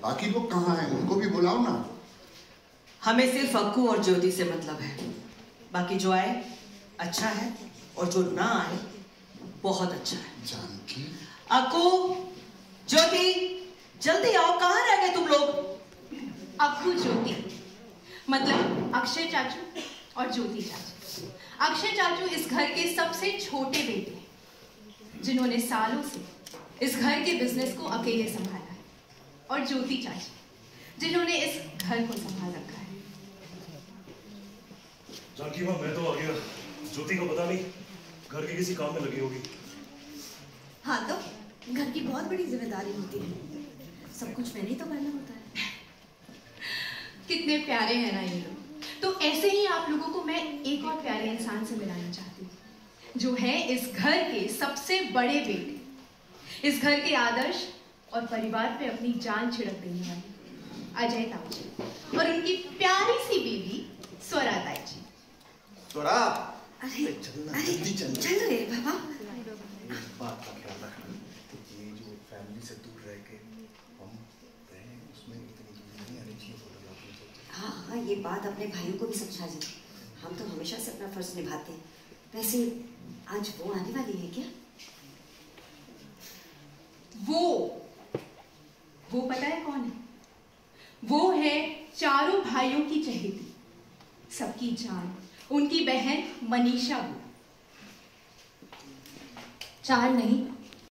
बाकी लोग कहाँ हैं? उनको भी बुलाओ ना। हमें सिर्फ अक्कू और ज्योति से मतलब है। बाकी जो आए अच्छा है और जो ना आए बहुत अच्छा है। जानकी, अक्कू, ज्योति, जल्दी आओ, कहाँ रह गए तुम लोग? अक्कू ज्योति मतलब अक्षय चाचू और ज्योति चाचू। अक्षय चाचू इस घर के सबसे छोटे बेटे हैं जिन्होंने सालों से इस घर के बिजनेस को अकेले संभाला है, और ज्योति चाची जिन्होंने इस घर को संभाल रखा है। जानकी माँ, मैं तो आ गया। ज्योति को पता नहीं घर के किसी काम में लगी होगी। हाँ तो घर की बहुत बड़ी जिम्मेदारी होती है, सब कुछ मैंने ही तो करना होता है। कितने प्यारे हैं ना ये लोग। तो ऐसे ही आप लोगों को मैं एक और प्यारे इंसान से मिलाना चाहती हूँ, जो है इस घर के सबसे बड़े बेटे, इस घर के आदर्श और परिवार पे अपनी जान छिड़क देने वाले अजय ताऊ जी और उनकी प्यारी सी बीवी स्वरा ताई जी। स्वरा, अरे जल्दी चल रे बाबा। इस बात का ख्याल रखना, ये जो फैमिली से दूर रह के हम रहे उसमें इतनी दूरी नहीं आनी चाहिए फोटोग्राफी। हाँ, ये बात अपने भाइयों को भी समझा दे। हम तो हमेशा से अपना फर्ज निभाते हैं। वैसे आज वो आने वाली है क्या? वो पता है कौन है? वो है चारों भाइयों की चहेती, सबकी जान, उनकी बहन मनीषा। वो 4 नहीं